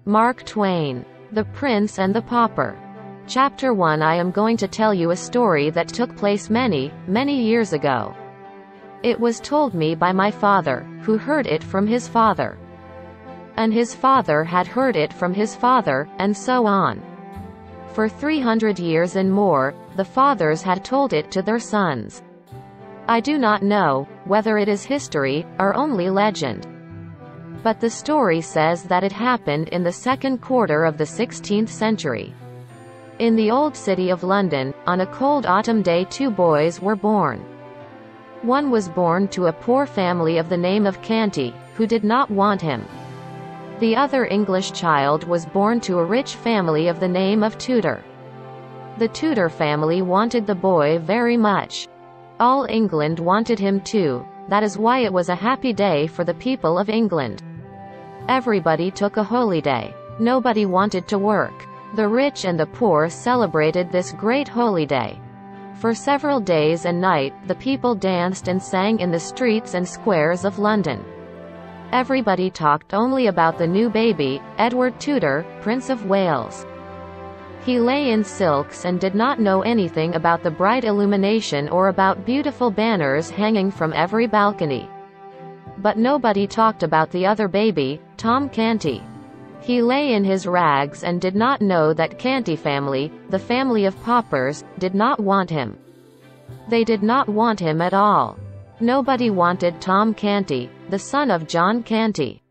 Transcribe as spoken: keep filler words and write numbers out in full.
Mark Twain. The Prince and the Pauper. Chapter one. I am going to tell you a story that took place many, many years ago. It was told me by my father, who heard it from his father. And his father had heard it from his father, and so on. For three hundred years and more, the fathers had told it to their sons. I do not know whether it is history, or only legend. But the story says that it happened in the second quarter of the sixteenth century. In the old city of London, on a cold autumn day, two boys were born. One was born to a poor family of the name of Canty, who did not want him. The other English child was born to a rich family of the name of Tudor. The Tudor family wanted the boy very much. All England wanted him too. That is why it was a happy day for the people of England. Everybody took a holiday. Nobody wanted to work. The rich and the poor celebrated this great holiday. For several days and nights, the people danced and sang in the streets and squares of London. Everybody talked only about the new baby, Edward Tudor, Prince of Wales. He lay in silks and did not know anything about the bright illumination or about beautiful banners hanging from every balcony. But nobody talked about the other baby, Tom Canty. He lay in his rags and did not know that Canty family, the family of paupers, did not want him. They did not want him at all. Nobody wanted Tom Canty, the son of John Canty.